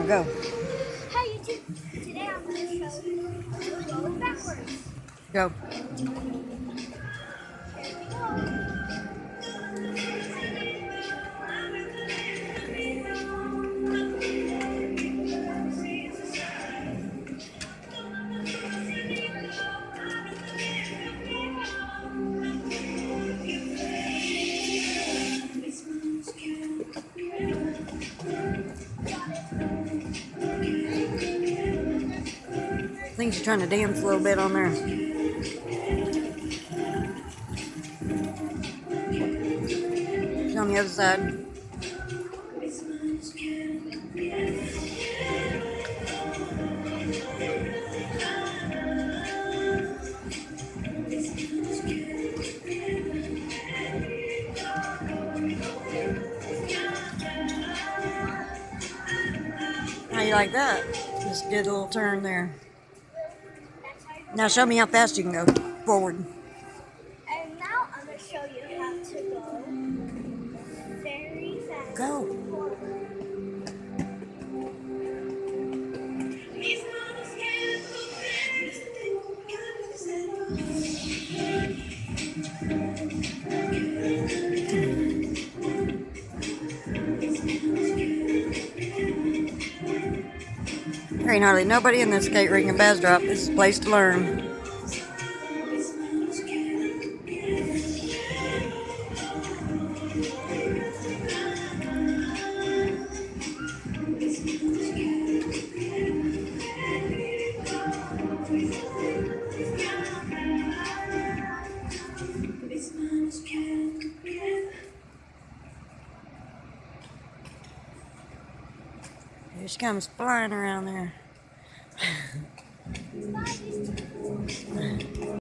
Go. Hi YouTube. Today I'm going to show you how to go backwards. Go. Here we go. I think you're trying to dance a little bit on there. She's on the other side. How you like that? Just did a little turn there. Now show me how fast you can go forward. And now I'm going to show you how to go very fast. Go. There ain't hardly nobody in this skate rink in Bastrop. This is a place to learn. Here she comes flying around there.